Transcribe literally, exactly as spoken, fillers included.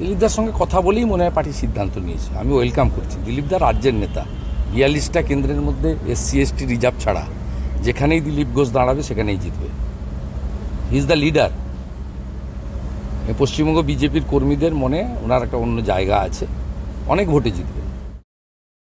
দিলীপদার সঙ্গে কথা বলেই মনে হয় পার্টি সিদ্ধান্ত নিয়েছে। আমি ওয়েলকাম করছি। দিলীপদা রাজ্যের নেতা, বিয়াল্লিশটা কেন্দ্রের মধ্যে এসসি এসটি রিজার্ভ ছাড়া যেখানেই দিলীপ ঘোষ দাঁড়াবে সেখানেই জিতবে। He is the leader. Paschimbanga বিজেপির কর্মীদের মনে ওনার একটা অন্য জায়গা আছে, অনেক ভোটে জিতবে।